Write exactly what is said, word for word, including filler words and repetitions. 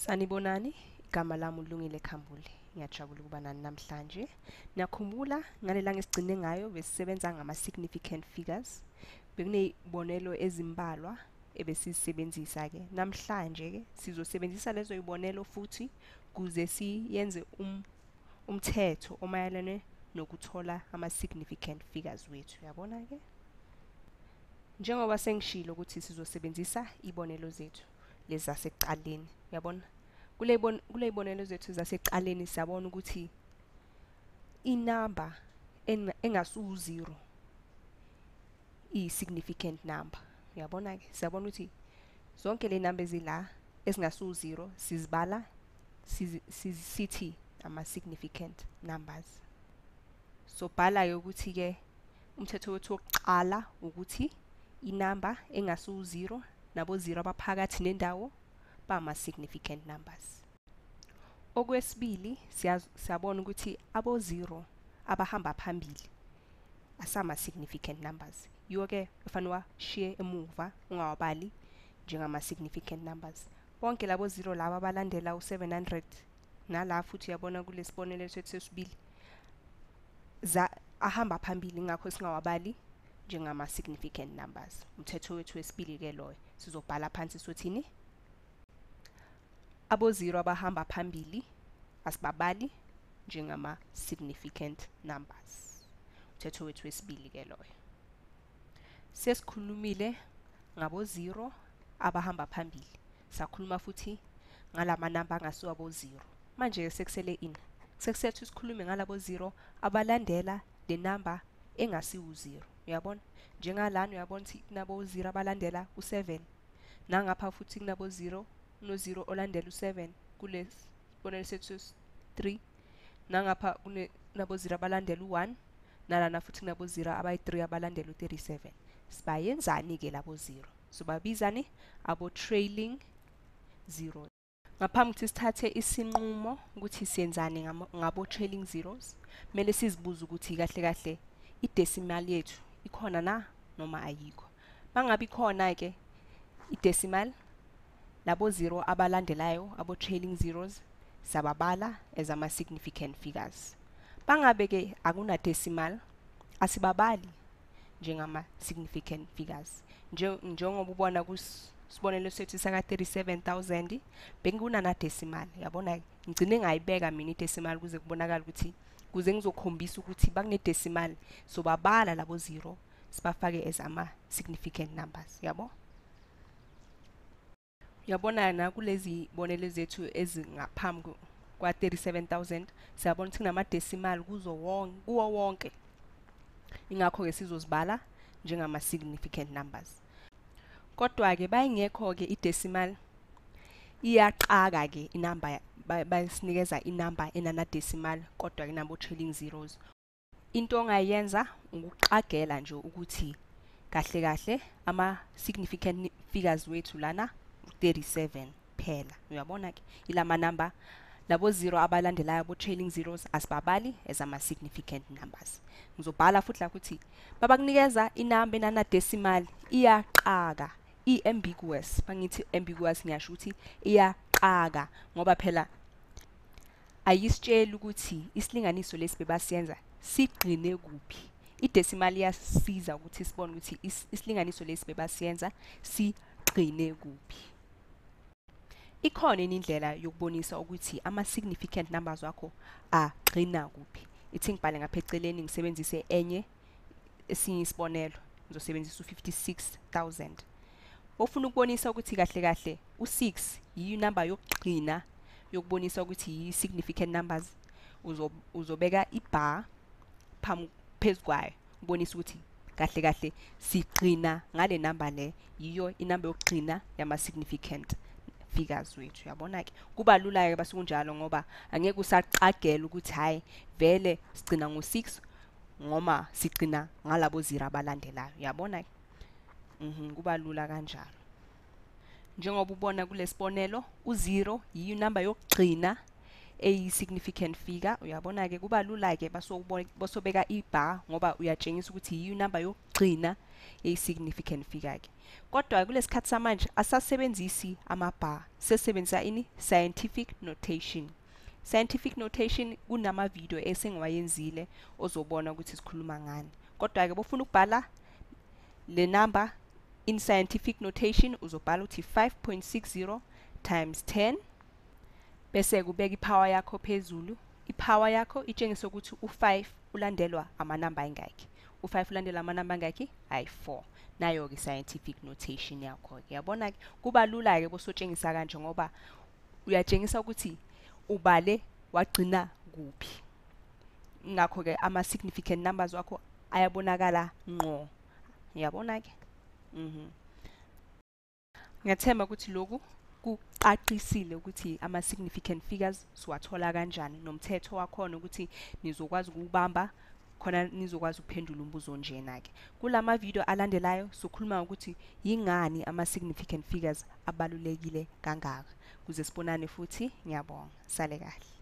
Sanibonani, igama lami uLungile Khambule. Ngiyajabula ukuba nani namhlanje. Niyakhumbula ngalela ngesigcine ngayo besisebenza ngama significant figures. Bekunezibonelo ezimbalwa ebesizisebenzisa ke. Namhlanje ke sizosebenzisa lezo izibonelo futhi kuze siyenze um umthetho omayelana nokuthola ama significant figures wethu. Uyabona ke? Njengoba sengishilo ukuthi sizosebenzisa ibonelo zethu lezi zasekuqaleni. Uyabona? Kule bon kule ibonelo zethu zasekuqaleni siyabona ukuthi inamba engasu zero i significant number. Uyabona ke? Siyabona ukuthi zonke le number ezila ezingasu zero sizibala sithi ama significant numbers. So bhala ukuthi ke umthetho wethu wokuqala ukuthi inamba engasu zero nabo zero abaphakathi nendawo bama significant numbers. Okwesibili siyabona ukuthi abo zero abahamba phambili asama significant numbers. Yoke kufanele share emuva ungawabali njengama significant numbers. Bonke labo zero laba abalandela u seven hundred nala futhi uyabona kulesibonelo sethu sesibili za ahamba phambili ngakho singawabali njengama significant numbers. Umthetho wethu wesibili ke loyo sizobhala phansi sothini abo zero abahamba phambili asibabali njengama significant numbers. Umthetho wethu wesibili ke loyo. Sesikhulumile ngabo zero abahamba phambili. Sakhuluma futhi ngalama number angasuka abo zero. Manje sekusele ini. Sekusethu sikhulume ngalabo zero abalandela le number engasi u zero. Uyabona? Njengalana uyabona ukuthi kunabo zero abalandela u seven. Nangapha futhi kunabo zero no zero olandela u seven kule sibonelo sethu three. Nangapha kunabo zero abalandela u one nalana futhi kunabo zero abayi three abalandela u thirty-seven. Sibayenzani ke labo zero? Sobabizani abo trailing zeros. Ngaphambi ukuthi sithathe isinqumo ukuthi siyenzani ngabo trailing zeros, mele sizibuze ukuthi kahle kahle i-decimal yethu ikhona na noma ayikho. Mangabe ikhona ke i-decimal labo zero abalandelayo abo trailing zeros sababala as ama significant figures. Bangabe ke akuna decimal asibabali njengama significant figures. Njengoba ubona kusibonelo sethu saka thirty-seven thousand bekunguna na decimal. Yabona ngicine ngayibeka mina i-decimal kuze kubonakala ukuthi kuze ngizokhombisa ukuthi bakune decimal so babala labo zero sibafake as ama significant numbers. Yabo? Uyabona na kulezi bonelo zethu ezingaphambi kwa thirty-seven thousand siyabona ukuthi kunama decimal kuzo wonke kuwo wonke. Ingakho ke sizozibala njengama significant numbers. Kodwa ke bayingekho ke i-decimal iyaqaka ke inamba bayisinikeza inamba enana decimal kodwa ke nabo trailing zeros. Into ongayenza ukuqagela nje ukuthi kahle kahle ama significant figures wethu lana thirty-seven phela. Uyabona ke ilama number labo zero abalandelayo abo trailing zeros asibabali as ama significant numbers. Ngizobhala futhi la ukuthi babakunikeza inamba enana decimal iyaqaka i-ambiguous. Bangithi ambiguous ngiyasho ukuthi iyaqaka ngoba phela ayisitshela ukuthi isilinganiso lesi bebasiyenza sigcine kuphi. I-decimal iyasiza ukuthi sibone ukuthi isilinganiso lesi bebasiyenza sigcine kuphi. Ikhona indlela yokubonisa ukuthi ama significant numbers wakho agcina kuphi. Ithi ngibhale ngapha eceleni ngisebenzise enye esinye isibonelo. Ngizosebenzisa u fifty-six thousand. Ofuna ukubonisa ukuthi kahle kahle u six yi number yokugcina yokubonisa ukuthi yi significant numbers uzobeka ibar phezukwayo ubonisa ukuthi kahle kahle sigcina ngale number le yiyo inamba yokugcina yama significant figures wethu. Uyabona ke kuba lula ke basukunjalo ngoba angeke usaqagela ukuthi hayi vele sigcina ngo six ngoma sigcina ngalabo zero abalandelayo. Uyabona ke mhm kuba lula kanjalo. Njengoba ubona kulesibonelo u zero yi number yokugcina eyi-significant figure. Uyabona-ke kuba lula-ke basobeka i-bar ngoba uyatshengisa ukuthi yiyo inamba yokugcina eyi-significant figure-ke. Kodwa kulesikhathi samanje asasebenzisi ama-bar, sesebenzisa ini? Scientific notation. Scientific notation kunama video esengiwayenzile ozobona ukuthi sikhuluma ngani. Kodwa-ke bofuna ukubhala le number in scientific notation uzobhala uthi five point six zero times ten bese kubeka ipower yakho phezulu. Ipower yakho itshengisa ukuthi u-five ulandelwa amanamba ayingaki. u-five ulandelwa amanamba angaki? ayi-four. Nayo-ke scientific notation yakho. Yabona-ke kuba lula-ke bosotshengisa kanje ngoba uyatshengisa ukuthi ubale wagcina kuphi. Ngakho-ke ama-significant numbers wakho ayabonakala ngqo. Yabona-ke? Mhm. Ngiyathemba ukuthi lokhu kuqaqisile ukuthi ama-significant figures siwathola kanjani nomthetho wakhona ukuthi nizokwazi ukubamba khona nizokwazi ukuphendula umbuzo onjena-ke. Kulama video alandelayo sokhuluma ukuthi yingani ama-significant figures abalulekile kangaka. Kuze sibonane futhi, ngiyabonga. Sale kahle.